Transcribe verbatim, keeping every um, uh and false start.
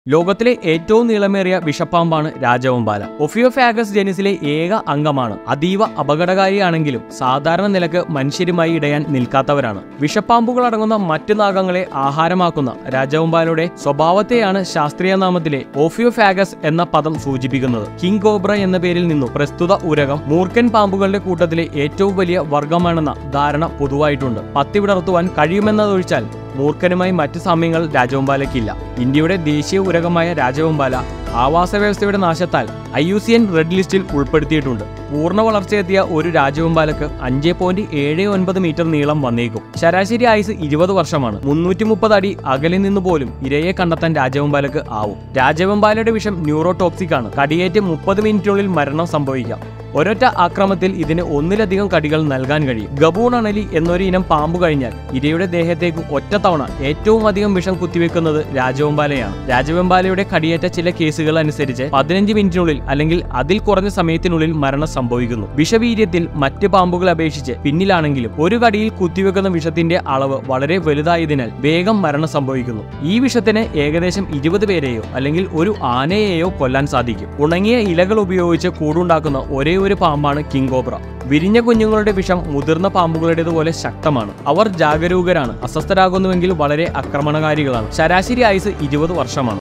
ലോകത്തിലെ ഏറ്റവും നീളമേറിയ വിഷപ്പാമ്പാണ് രാജവെമ്പാല. ഒഫിയോഫാഗസ് ജനുസിലെ ഏക അംഗമാണ്. അതീവ അപകടകാരിയാണെങ്കിലും സാധാരണ നിലക്ക് മനുഷ്യരുമായി ഇടയാൻ നിൽക്കാത്തവരാണ്. വിഷപ്പാമ്പുകൾ അടങ്ങുന്ന മറ്റു നാഗങ്ങളെ ആഹാരമാക്കുന്ന രാജവെമ്പാലയുടെ സ്വഭാവത്തെയാണ് ശാസ്ത്രീയ നാമത്തിലെ ഓഫിയോഫാഗസ് എന്ന പദം സൂചിപ്പിക്കുന്നത്. കിങ് കോബ്ര എന്ന പേരിൽ നിന്നു പ്രസ്തുത ഉരകം മൂർഖൻ പാമ്പുകളുടെ കൂട്ടത്തിലെ ഏറ്റവും വലിയ വർഗമാണെന്ന ധാരണ പൊതുവായിട്ടുണ്ട്. പത്തി വിടർത്തുവാൻ കഴിയുമെന്നതൊഴിച്ചാൽ മൂർഖനുമായി മറ്റ് സാമ്യങ്ങൾ രാജവെമ്പാലയ്ക്കില്ല. ഇന്ത്യയുടെ ദേശീയ ഉരകമായ രാജവെമ്പാല ആവാസ വ്യവസ്ഥയുടെ നാശത്താൽ I U C N red ലിസ്റ്റിൽ ഉൾപ്പെടുത്തിയിട്ടുണ്ട്. പൂർണ്ണ വളർച്ചയെത്തിയ ഒരു രാജവെമ്പാലക്ക് അഞ്ച് പോയിന്റ് ഏഴ് ഒൻപത് മീറ്റർ നീളം വന്നേക്കും. ശരാശരി ആയുസ് ഇരുപത് വർഷമാണ്. മുന്നൂറ്റി മുപ്പത് അടി അകലെ നിന്ന് പോലും ഇരയെ കണ്ടെത്താൻ രാജവെമ്പാലക്ക് ആവും. രാജവെമ്പാലയുടെ വിഷം ന്യൂറോടോക്സിക് ആണ്. കടിയേറ്റ് മുപ്പത് മിനിറ്റിനുള്ളിൽ മരണം സംഭവിക്കാം. ഒരൊറ്റ ആക്രമത്തിൽ ഇതിന് ഒന്നിലധികം കടികൾ നൽകാൻ കഴിയും. ഗബൂൺ അണലി എന്നൊരു ഇനം പാമ്പ് കഴിഞ്ഞാൽ ഇരയുടെ ദേഹത്തേക്ക് ഒറ്റത്തവണ ഏറ്റവും അധികം വിഷം കുത്തിവെക്കുന്നത് രാജവെമ്പാലയാണ്. രാജവെമ്പാലയുടെ കടിയേറ്റ ചില കേസുകൾ അനുസരിച്ച് പതിനഞ്ച് മിനിറ്റിനുള്ളിൽ അല്ലെങ്കിൽ അതിൽ കുറഞ്ഞ സമയത്തിനുള്ളിൽ മരണം സംഭവിക്കുന്നു. വിഷവീര്യത്തിൽ മറ്റ് പാമ്പുകളെ അപേക്ഷിച്ച് പിന്നിലാണെങ്കിലും ഒരു കടിയിൽ കുത്തിവെക്കുന്ന വിഷത്തിന്റെ അളവ് വളരെ വലുതായതിനാൽ വേഗം മരണം സംഭവിക്കുന്നു. ഈ വിഷത്തിന് ഏകദേശം ഇരുപത് പേരെയോ അല്ലെങ്കിൽ ഒരു ആനയെയോ കൊല്ലാൻ സാധിക്കും. ഉണങ്ങിയ ഇലകൾ ഉപയോഗിച്ച് കൂടുണ്ടാക്കുന്ന ഒരേ ഒരു പാമ്പാണ് കിങ് കോബ്ര. വിരിഞ്ഞ കുഞ്ഞുങ്ങളുടെ വിഷം മുതിർന്ന പാമ്പുകളുടേതുപോലെ ശക്തമാണ്. അവർ ജാഗരൂകരാണ്. അസ്വസ്ഥരാകുന്നുവെങ്കിൽ വളരെ ആക്രമണകാരികളാണ്. ശരാശരി ആയുസ് ഇരുപത് വർഷമാണ്.